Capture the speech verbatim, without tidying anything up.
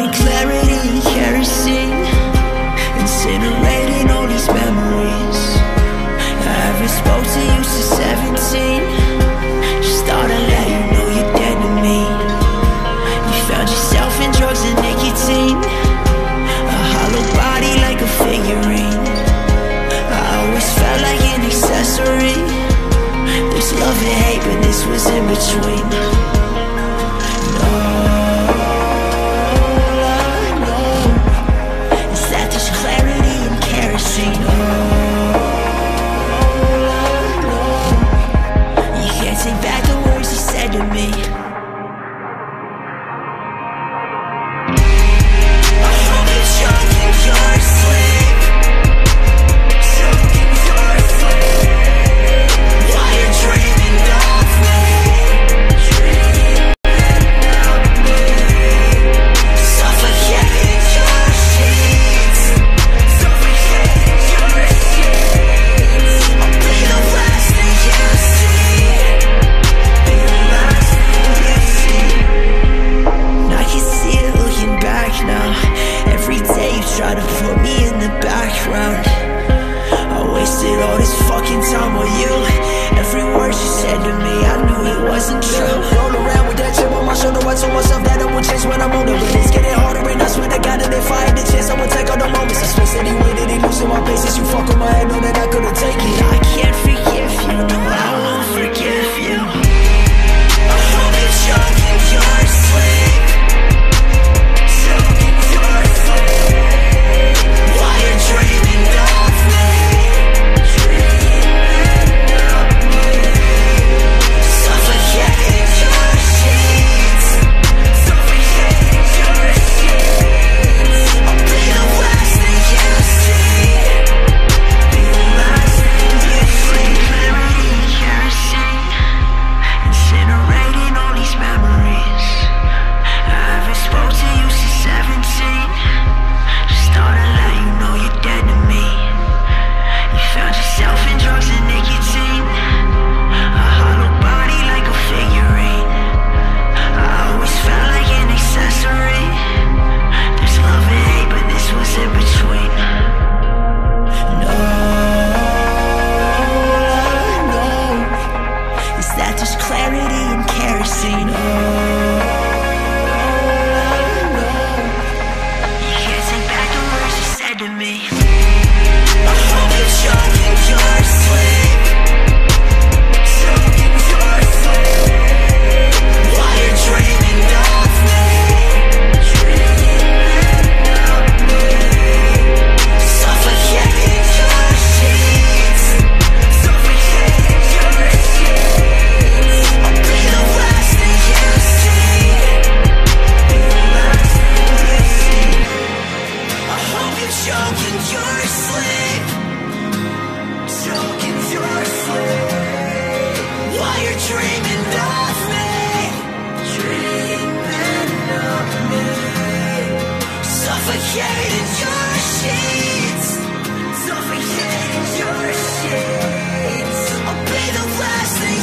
holding clarity and kerosene, incinerating all these memories. I haven't spoke to you since seventeen. Just thought I'd let you know you're dead to me. You found yourself in drugs and nicotine, a hollow body like a figurine. I always felt like an accessory. There's love and hate, but this was in between. And all I know is that there's clarity in kerosene. All I know, you can't take back the words you said to me. I hope you're choking your sleep, choking your sleep, while you're dreaming of me, dreaming of me, suffocating your sheets, suffocating your sheets. I'll be the last thing you see, be the last thing you see. And I can see it looking back now. Every day you try to put me in the background. I wasted all this fucking time with you. Every word you said to me, I knew it wasn't true. Roll around with that chip on my shoulder, I told myself that I would change when I'm older. But it's getting harder, and I swear to God that if I had the chance, I would take all the moments. I space anyway that he losing my patience. You fuck with my head, know that I couldn't take it. I can't forgive you, no, I won't forgive you. I hope you're choking your sleep, choking your sleep, while you're dreaming of me, dreaming of me, suffocating your sheets, suffocating your sheets. I'll be the last thing you see, be the last thing you see. Clarity and kerosene, incinerating all these memories. I haven't spoke to you since seventeen. Just thought I'd let you know you're dead to me. You found yourself in drugs and nicotine, a hollow body like a figurine. I always felt like an accessory. There's love and hate, but this was in between. And all I know is that there's clarity in kerosene. All I know, you can't take back the words you said to me. I hope you're choking your sleep, choking your sleep, while you're dreaming of me, dreaming of me, suffocating your sheets, suffocating your sheets. I'll be the last thing you see, be the last thing you see. I hope you're choking your sleep, choking your sleep, while you're dreaming of me, dreaming of me, suffocating your sheets, suffocating your sheets. I'll be the last thing